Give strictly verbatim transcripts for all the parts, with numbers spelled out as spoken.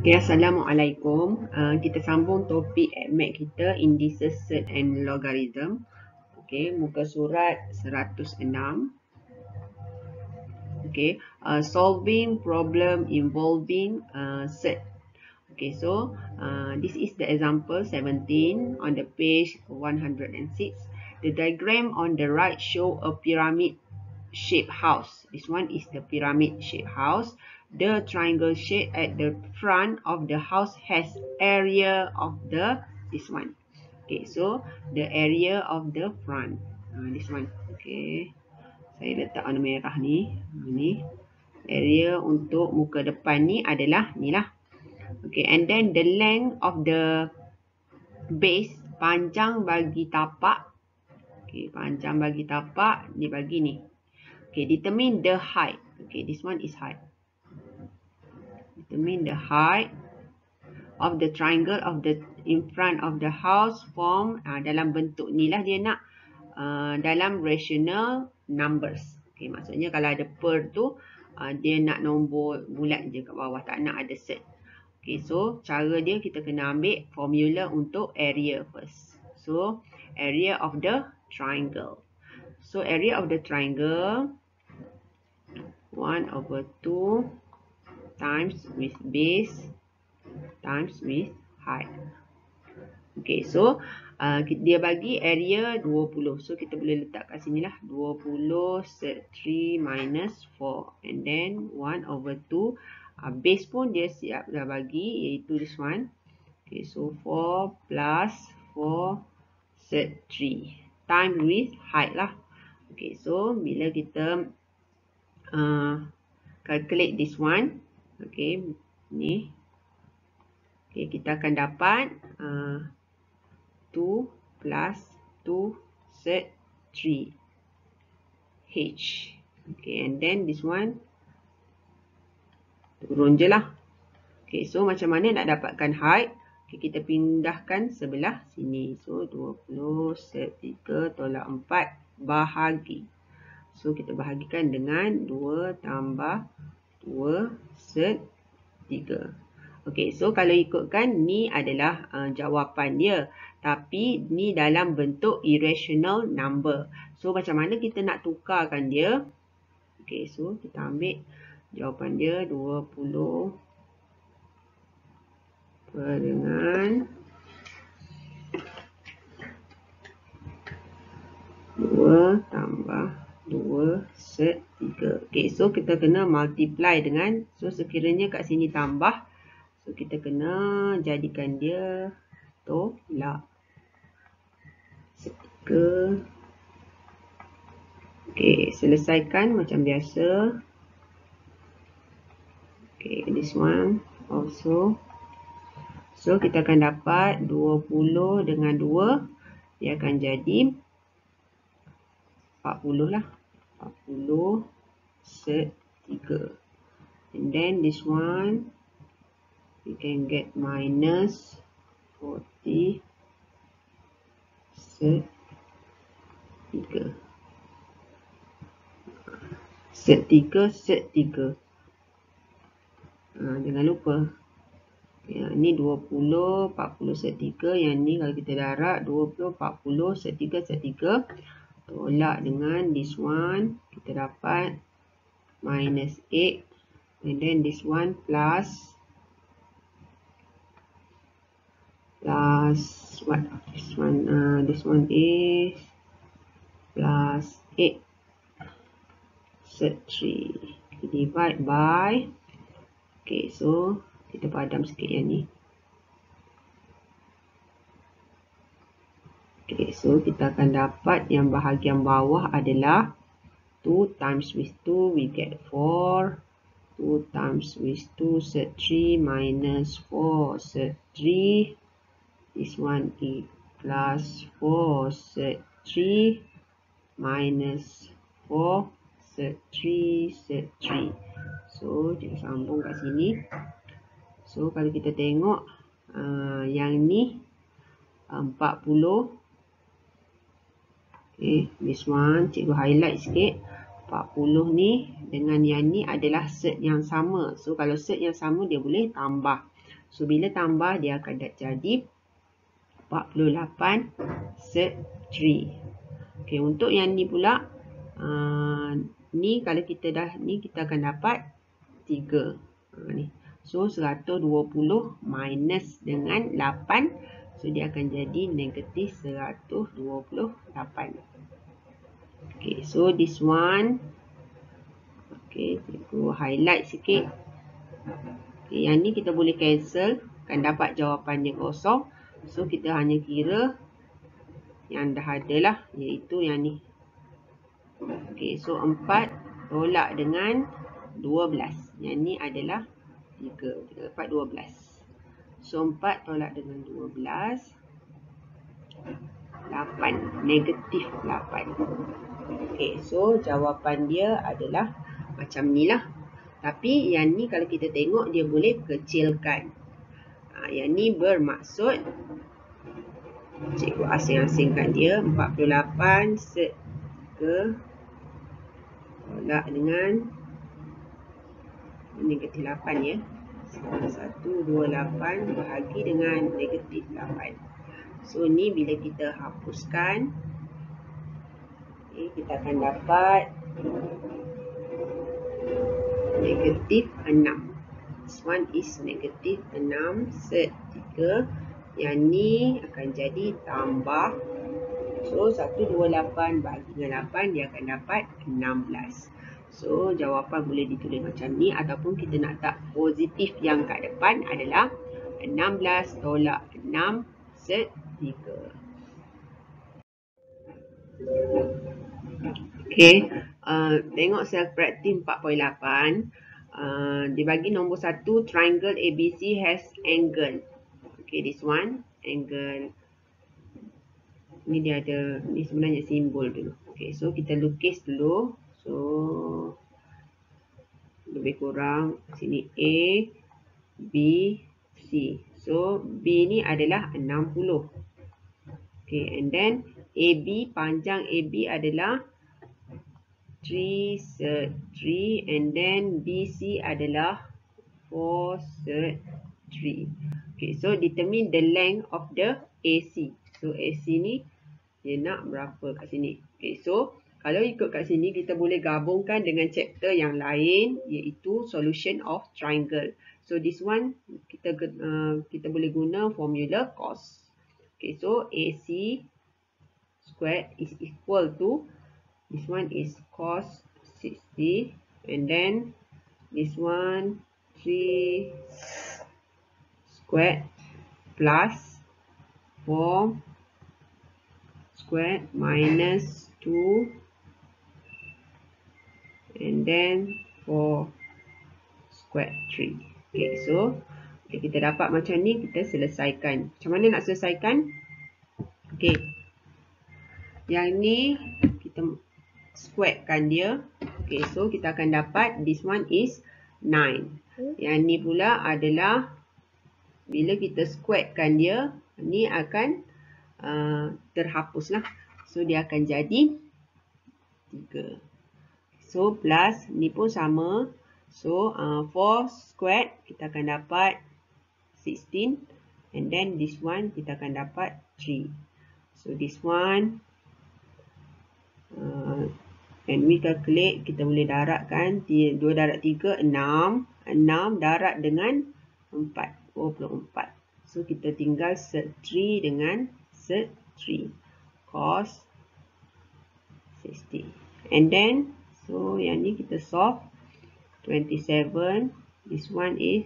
Okay, Assalamualaikum. Uh, kita sambung topik admat kita, indices, set and logarithm. Okay, muka surat seratus enam. Okay, uh, solving problem involving uh, set. Okay, so uh, this is the example seventeen on the page one hundred six. The diagram on the right show a pyramid shaped house. This one is the pyramid shaped house. The triangle shape at the front of the house has area of the this one. Okay, so the area of the front. Uh, this one. Okay, saya letak warna merah ni. Ni area untuk muka depan ni adalah ni lah. Okay, and then the length of the base, panjang bagi tapak. Okay, panjang bagi tapak dibagi ni. Okay, determine the height. Okay, this one is height. Determine the height of the triangle of the in front of the house form uh, dalam bentuk ni lah dia nak uh, dalam rational numbers. Okay, maksudnya kalau ada per tu uh, dia nak nombor bulat je kat bawah, tak nak ada set. Okay, so cara dia kita kena ambil formula untuk area first. So area of the triangle. So area of the triangle one over two times with base times with height. Okay, so uh, dia bagi area dua puluh. So kita boleh letak kat sini lah. dua puluh set three minus four. And then one over two. Uh, base pun dia siap dah bagi, iaitu this one. Okay, so four plus four set three. Time with height lah. Okay, so bila kita uh, calculate this one. Okay, ni. Okay, kita akan dapat uh, two plus two set three. H. Okay, and then this one turun je lah. Okay, so macam mana nak dapatkan height? Okay, kita pindahkan sebelah sini. So, dua puluh set tiga tolak empat bahagi. So, kita bahagikan dengan dua tambah dua set tiga. Okay, so kalau ikutkan ni adalah uh, jawapan dia. Tapi ni dalam bentuk irrational number. So, macam mana kita nak tukarkan dia? Okay, so kita ambil jawapan dia dua puluh per dengan dua tambah dua set tiga. Okay, so kita kena multiply dengan, so sekiranya kat sini tambah, so kita kena jadikan dia tolak. Set tiga. Okay, selesaikan macam biasa. Okay, this one also. So, kita akan dapat dua puluh dengan dua. Dia akan jadi empat puluh lah. empat puluh set tiga. And then this one, we can get minus forty set tiga. Set tiga, set tiga. Ha, jangan lupa. Yang ni dua puluh, empat puluh set tiga. Yang ni kalau kita darab dua puluh, empat puluh set tiga, set tiga. Tolak dengan this one. Kita dapat minus eight. And then this one plus. Plus what? This one, uh, this one is plus eight. Set three. Divide by. Okay, so kita padam sikit yang ni. Okay, so kita akan dapat yang bahagian bawah adalah two times with two, we get four. two times with two, set three minus four, set three. This one is plus four, set three minus four, set three, set three. So, kita sambung kat sini. So, kalau kita tengok uh, yang ni empat puluh. Okay, this one cikgu highlight sikit. empat puluh ni dengan yang ni adalah set yang sama. So, kalau set yang sama dia boleh tambah. So, bila tambah dia akan jadi empat puluh lapan set tiga. Okey, untuk yang ni pula, uh, ni kalau kita dah ni kita akan dapat tiga. Uh, ni. So, seratus dua puluh minus dengan lapan. So, dia akan jadi negatif seratus dua puluh lapan. Okay, so this one. Okay, cikgu highlight sikit. Okay, yang ni kita boleh cancel. Akan dapat jawapannya kosong. So, kita hanya kira yang dah ada lah. Iaitu yang ni. Okay, so empat tolak dengan dua belas. Yang ni adalah tiga. tiga, empat, dua belas. So, empat tolak dengan dua belas. lapan. Negatif lapan. Okay, so jawapan dia adalah macam ni lah. Tapi yang ni kalau kita tengok dia boleh kecilkan. Ha, yang ni bermaksud cikgu asing-asingkan dia. empat puluh lapan set ke tolak dengan negatif lapan ya. seratus dua puluh lapan bahagi dengan negatif lapan. So, ni bila kita hapuskan, okay, kita akan dapat negatif enam. This one is negatif enam set tiga. Yang ni akan jadi tambah. So, seratus dua puluh lapan bahagi dengan lapan, dia akan dapat enam belas. So, jawapan boleh ditulis macam ni. Ataupun kita nak tak positif yang kat depan adalah enam belas tolak enam set tiga. Okay, uh, tengok sel praktik empat titik lapan. Uh, dia bagi nombor satu, triangle A B C has angle. Okay, this one, angle. Ni dia ada, ni sebenarnya simbol dulu. Okay, so kita lukis dulu. So, lebih kurang sini A, B, C. So, B ni adalah enam puluh. Okay, and then A B, panjang A B adalah three set three, and then B C adalah four set three. Okay, so determine the length of the A C. So, A C ni dia nak berapa kat sini. Okay, so kalau ikut kat sini kita boleh gabungkan dengan chapter yang lain, iaitu solution of triangle. So, this one kita uh, kita boleh guna formula cos. Okay, so A C squared is equal to, this one is cos sixty, and then this one three squared plus four squared minus two, and then four squared three. Okay, so okay, kita dapat macam ni, kita selesaikan. Macam mana nak selesaikan? Okay, yang ni kita squarekan dia. Okay, so kita akan dapat this one is nine. Yang ni pula adalah bila kita squarekan dia, ni akan uh, terhapus lah. So, dia akan jadi tiga. So, plus ni pun sama. So, uh, four squared kita akan dapat sixteen. And then this one kita akan dapat three. So, this one uh, and we calculate, kita boleh daratkan dua darat tiga, enam. enam darat dengan empat, dua puluh empat. So, kita tinggal set tiga dengan set tiga. Cos sixty. And then, so yang ni kita solve. twenty-seven. This one is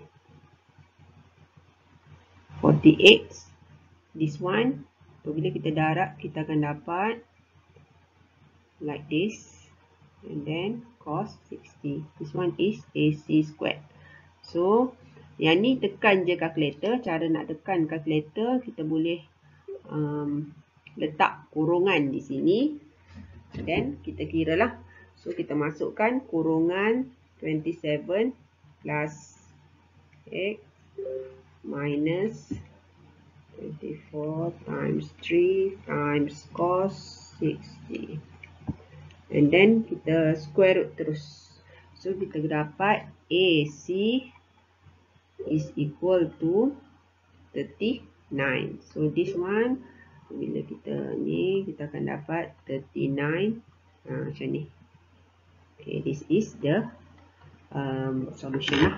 forty-eight. This one, so bila kita darat, kita akan dapat like this. And then cos sixty. This one is A C squared. So, yang ni tekan je kalkulator. Cara nak tekan kalkulator, kita boleh um, letak kurungan di sini. Dan kita kira lah. So, kita masukkan kurungan twenty-seven plus X minus twenty-four times three times cos sixty. And then kita square root terus. So, kita dapat A C is equal to thirty-nine. So this one, bila kita ni, kita akan dapat thirty-nine. Ha, macam ni. Okay, this is the um, solution lah.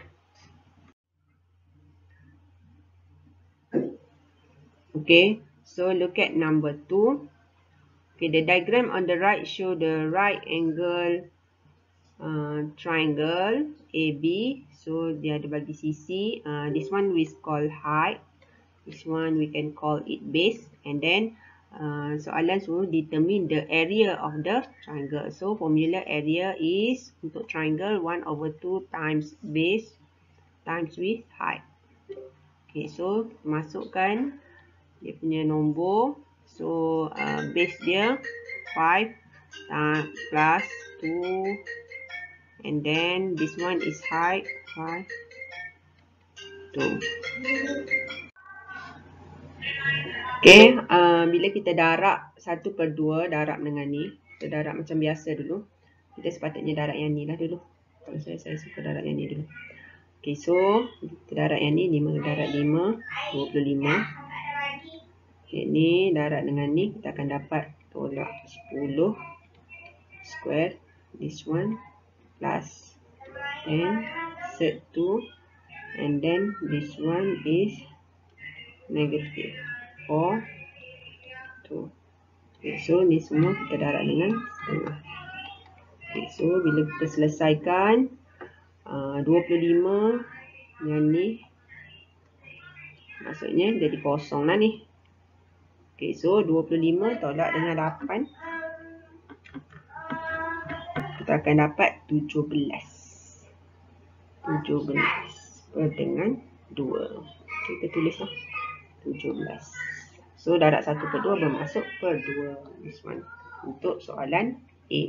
Okay, so look at number two. Okay, the diagram on the right show the right angle uh, triangle A B. So dia ada bagi sisi. Uh, this one we call height. This one we can call it base. And then uh, soalan suruh determine the area of the triangle. So formula area is untuk triangle one over two times base times with height. Okay, so masukkan dia punya nombor. So uh, base dia five uh, plus two. And then this one is height five, two. Okay, uh, bila kita darab satu per dua, darab dengan ni. Kita darab macam biasa dulu. Kita sepatutnya darab yang ni lah dulu. Kalau saya, saya suka darab yang ni dulu. Okay, so kita darab yang ni, lima darab lima, dua puluh lima. Okay, ni darab dengan ni, kita akan dapat tolak sepuluh square. This one plus ten, set two. And then this one is negative four, two. Okay, so ni semua kita darab dengan setengah. Okay, so bila kita selesaikan uh, dua puluh lima yang ni maksudnya jadi kosong lah ni. Okay, so dua puluh lima tolak dengan lapan, kita akan dapat tujuh belas. tujuh belas per dengan dua. Kita tulislah tujuh belas. So darab satu per dua bermasuk per dua. This one untuk soalan A.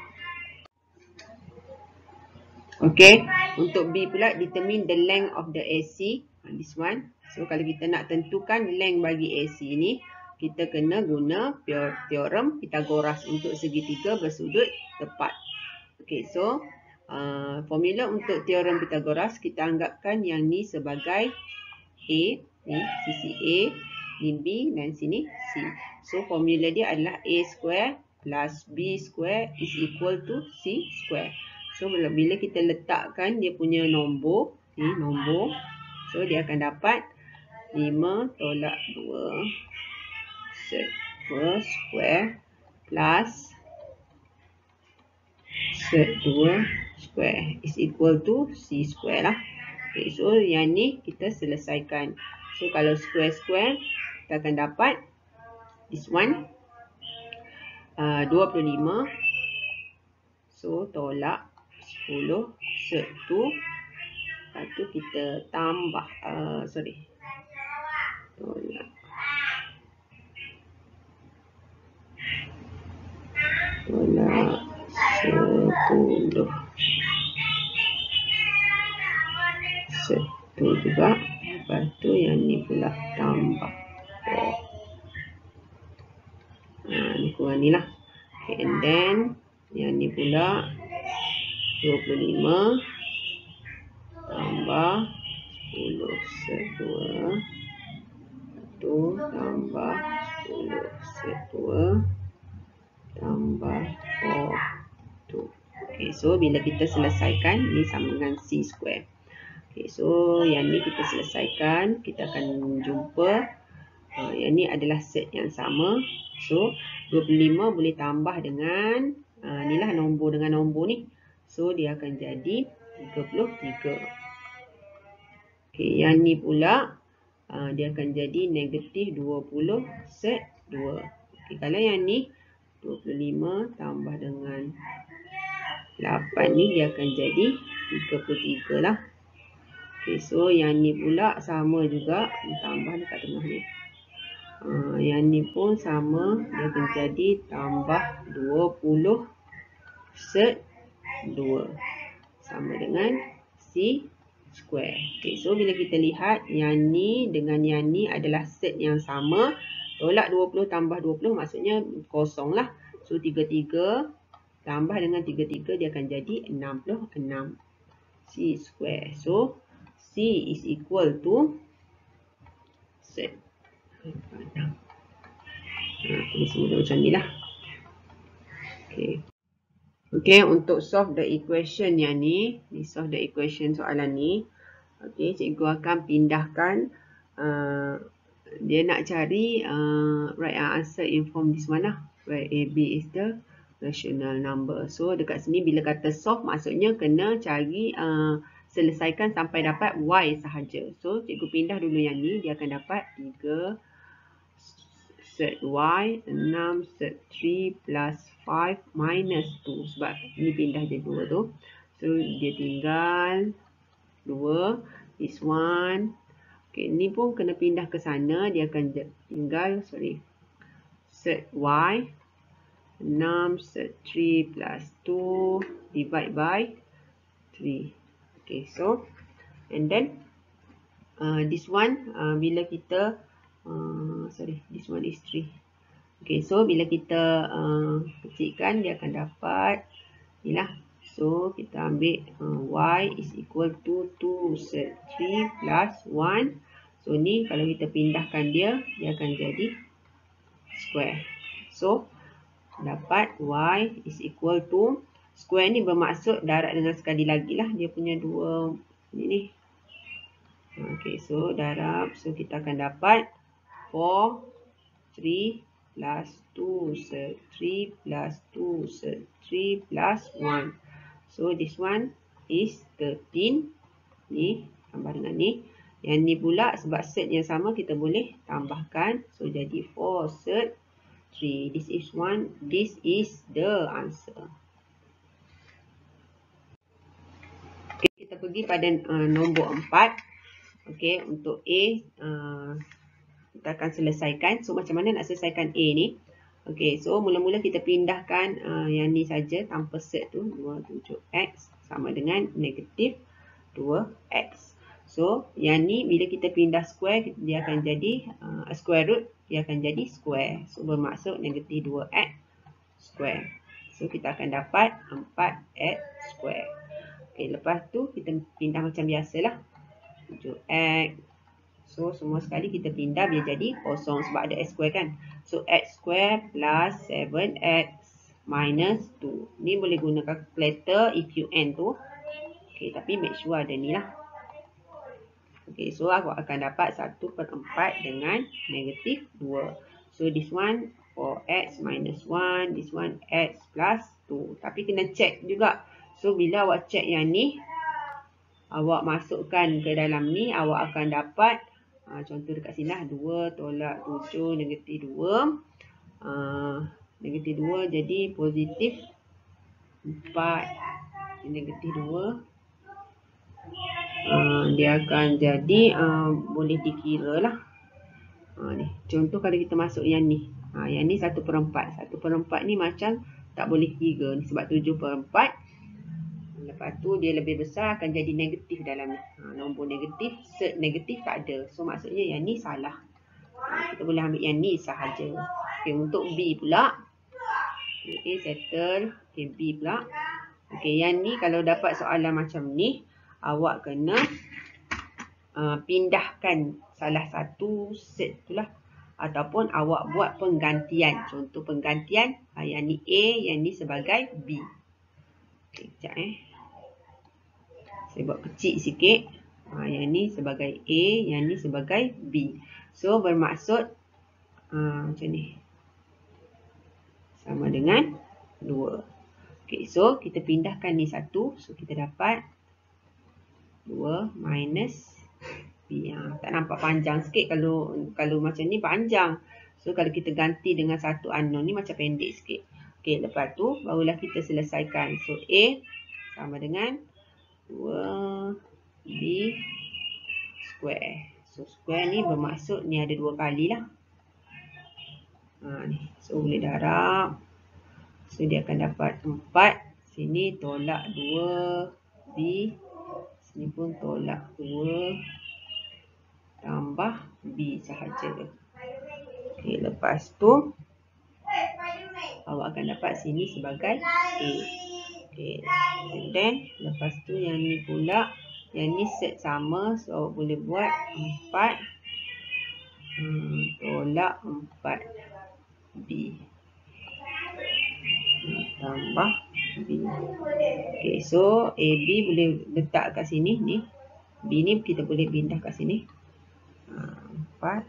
Okay, untuk B pula, determine the length of the A C. This one. So kalau kita nak tentukan length bagi A C ni, kita kena guna teorem Pythagoras untuk segitiga bersudut tepat. Okay, so uh, formula untuk teorem Pythagoras, kita anggapkan yang ni sebagai A, ni sisi A, ni B dan sini C. So formula dia adalah A square plus B square is equal to C square. So bila kita letakkan dia punya nombor, ni nombor, so dia akan dapat lima tolak dua set dua square plus set dua square is equal to C square lah. Okay, so yang ni kita selesaikan. So kalau square-square, kita akan dapat this one uh, dua puluh lima. So tolak sepuluh set two. Lepas tu kita tambah uh, sorry tolak tolak sepuluh satu juga. Lepas tu yang ni pula tambah oh. Ha, ni kurang ni lah. Okay, and then yang ni pula dua puluh lima tambah sepuluh set dua. satu tambah sepuluh set dua tambah empat. Okay, so bila kita selesaikan, ni sama dengan C square. Okay, so yang ni kita selesaikan, kita akan jumpa uh, yang ni adalah set yang sama. So dua puluh lima boleh tambah dengan uh, ni lah nombor dengan nombor ni. So dia akan jadi tiga puluh tiga. Okay, yang ni pula uh, dia akan jadi negatif dua puluh set dua. Okay, kalau yang ni dua puluh lima tambah dengan lapan ni dia akan jadi tiga puluh tiga lah. Okay, so yang ni pula sama juga, tambah dekat tengah ni. Uh, yang ni pun sama, dia akan jadi tambah dua puluh set dua. Sama dengan C square. Okay, so bila kita lihat yang ni dengan yang ni adalah set yang sama. Tolak dua puluh tambah dua puluh maksudnya kosong lah. So tiga puluh tiga tambah dengan tiga puluh tiga dia akan jadi enam puluh enam. C square. So C is equal to set. Nah, tulis mudah macam ni lah. Okay. Okay, untuk solve the equation yang ni, ni solve the equation soalan ni. Okay, cikgu akan pindahkan, uh, dia nak cari uh, right answer in form this one lah, where A B is the rational number. So dekat sini bila kata solve, maksudnya kena cari, uh, selesaikan sampai dapat Y sahaja. So cikgu pindah dulu yang ni, dia akan dapat tiga set Y, enam set tiga plus lima minus dua. Sebab ni pindah je dua tu. So dia tinggal dua, this one. Okay, ni pun kena pindah ke sana. Dia akan tinggal, sorry, set Y, enam set tiga plus dua, divide by tiga. Okay, so, and then, uh, this one, uh, bila kita, uh, sorry, this one is tiga. Okay, so, bila kita uh, kecilkan, dia akan dapat, ni lah. So, kita ambil uh, Y is equal to two set tiga plus satu. So, ni kalau kita pindahkan dia, dia akan jadi square. So, dapat Y is equal to, square ni bermaksud darab dengan sekali lagi lah. Dia punya dua, ni ni. Okay, so darab. So, kita akan dapat empat, tiga plus dua set tiga plus dua set tiga plus satu. So, this one is thirteen. Ni, tambah dengan ni. Yang ni pula, sebab set yang sama, kita boleh tambahkan. So, jadi empat set tiga. This is one. This is the answer. Okay, kita pergi pada uh, nombor empat. Okay, untuk A, uh, kita akan selesaikan. So, macam mana nak selesaikan A ni? Okay, so mula-mula kita pindahkan uh, yang ni saja tanpa set tu. dua puluh tujuh X sama dengan negatif dua X. So, yang ni bila kita pindah square, dia akan jadi uh, square root, dia akan jadi square. So, bermaksud negatif dua X square. So, kita akan dapat empat X square. Okay, lepas tu kita pindah macam biasalah. tujuh X. So, semua sekali kita pindah dia jadi kosong sebab ada X square kan. So, X square plus tujuh X minus dua. Ni boleh guna calculator if you N tu. Okay, tapi make sure ada ni lah. Okay, so aku akan dapat satu per empat dengan negatif dua. So, this one four X minus one. This one X plus dua. Tapi kena check juga. So, bila awak check yang ni, awak masukkan ke dalam ni, awak akan dapat, ha, contoh dekat sini lah, dua tolak tujuh negatif dua. Uh, negatif dua jadi positif empat negatif dua. Uh, dia akan jadi, uh, boleh dikira lah. Uh, ni. Contoh kalau kita masuk yang ni. Uh, yang ni satu per empat. satu per empat ni macam tak boleh kira ni sebab tujuh per empat. Lepas tu dia lebih besar akan jadi negatif dalam ni. Ha, nombor negatif, set negatif tak ada. So maksudnya yang ni salah. Ha, kita boleh ambil yang ni sahaja. Okay, untuk B pula. Okay, settle. Okay, B pula. Okay, yang ni kalau dapat soalan macam ni, awak kena uh, pindahkan salah satu set tu lah. Ataupun awak buat penggantian. Contoh penggantian, uh, yang ni A, yang ni sebagai B. Okay, sekejap eh. Saya buat kecil sikit. Ha, yang ni sebagai A, yang ni sebagai B. So, bermaksud ha, macam ni. Sama dengan dua. Okay, so kita pindahkan ni satu. So, kita dapat dua minus B. Ha, tak nampak panjang sikit kalau kalau macam ni panjang. So, kalau kita ganti dengan satu unknown ni macam pendek sikit. Okay, lepas tu barulah kita selesaikan. So, A sama dengan dua B square. So, square ni bermaksud ni ada dua kali lah. Ha, ni. So, boleh darab. So, dia akan dapat empat. Sini tolak dua B. Sini pun tolak dua. Tambah B sahaja. Okay, lepas tu awak akan dapat sini sebagai A. Okay. And then, lepas tu yang ni pula Yang ni set sama. So boleh buat empat hmm, tolak empat B. Tambah B. Okay, so A B boleh letak kat sini ni. B ni kita boleh pindah kat sini. empat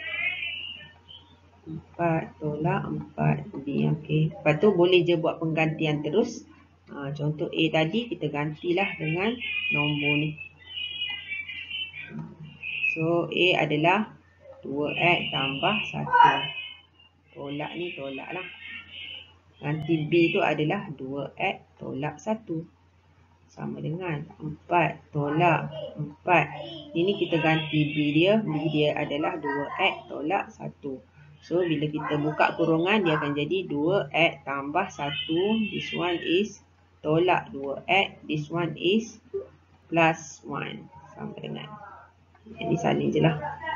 empat tolak empat B. Okay. Lepas tu boleh je buat penggantian terus. Ha, contoh A tadi kita gantilah dengan nombor ni. So A adalah dua X tambah satu. Tolak ni tolak lah. Nanti B tu adalah dua X tolak satu. Sama dengan empat tolak empat. Ini kita ganti B dia. B dia adalah dua X tolak satu. So bila kita buka kurungan dia akan jadi dua X tambah satu. This one is tolak dua X. This one is plus one. Sama dengan. Ini salin je lah.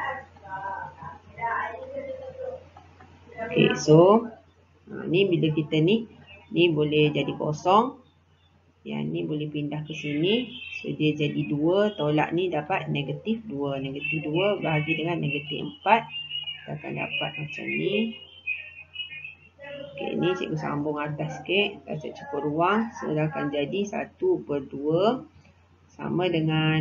Okay, so ha, ni bila kita ni ni boleh jadi kosong. Yang ni boleh pindah ke sini. So dia jadi dua. Tolak ni dapat negatif dua. Negatif dua bahagi dengan negatif empat. Kita akan dapat macam ni. Okay, ni cikgu sambung atas sikit. Kita cukup ruang. So dia akan jadi satu per dua. Sama dengan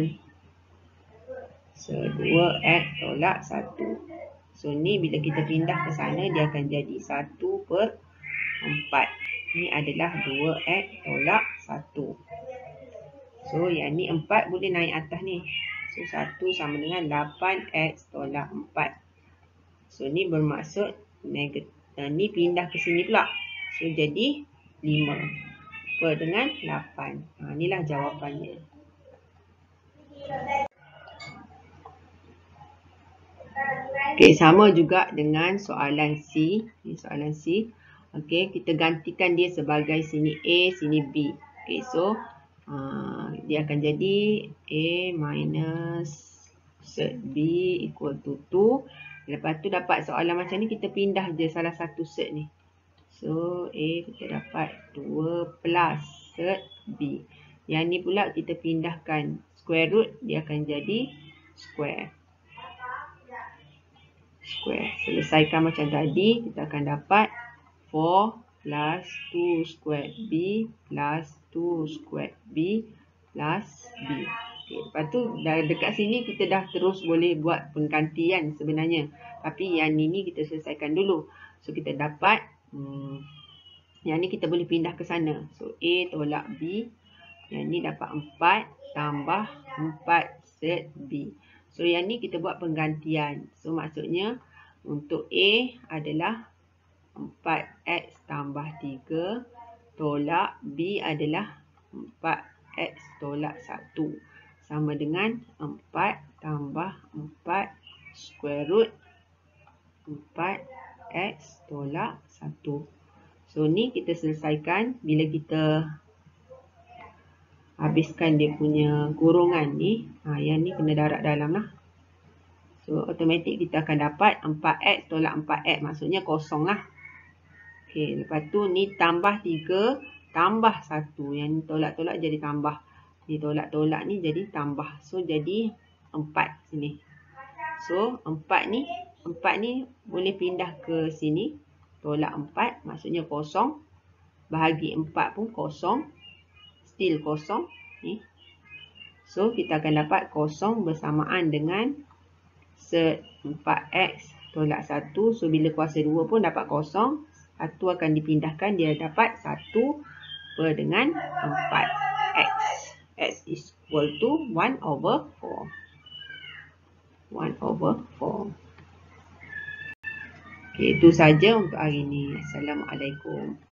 dua X tolak satu. So ni bila kita pindah ke sana dia akan jadi satu per empat. Ni adalah dua X tolak satu. So yang ni empat boleh naik atas ni. So satu sama dengan lapan X tolak empat. So ni bermaksud negatif. Ni pindah ke sini pula. So jadi lima per dengan lapan. Ha, inilah jawapannya. Okey, sama juga dengan soalan C. Ini soalan C. Okey, kita gantikan dia sebagai sini A, sini B. Okey, so uh, dia akan jadi A minus set B equal to two. Lepas tu dapat soalan macam ni, kita pindah je salah satu set ni. So, A kita dapat dua plus set B. Yang ni pula kita pindahkan square root, dia akan jadi square. Square. Selesaikan macam tadi, kita akan dapat four plus two squared B plus two squared B plus B. Okay. Lepas tu dah dekat sini kita dah terus boleh buat penggantian sebenarnya. Tapi yang ni kita selesaikan dulu. So kita dapat hmm, yang ni kita boleh pindah ke sana. So A tolak B. Yang ni dapat empat tambah empat set B. So yang ni kita buat penggantian. So maksudnya untuk A adalah empat X tambah tiga tolak B adalah empat X tolak satu. Sama dengan empat tambah empat square root empat X tolak satu. So ni kita selesaikan bila kita habiskan dia punya kurungan ni. Ha, yang ni kena darab dalam lah. So automatik kita akan dapat empat X tolak empat X. Maksudnya kosong lah. Okay, lepas tu ni tambah tiga tambah satu. Yang ni tolak-tolak jadi tambah. Ni tolak-tolak ni jadi tambah. So jadi empat sini. So empat ni, empat ni boleh pindah ke sini. Tolak empat maksudnya kosong. Bahagi empat pun kosong. Still kosong. Ni. So kita akan dapat kosong bersamaan dengan set empat X tolak satu. So bila kuasa dua pun dapat kosong. Satu akan dipindahkan. Dia dapat satu per dengan empat X. X is equal to one over four. one over four. Okay, itu saja untuk hari ini. Assalamualaikum.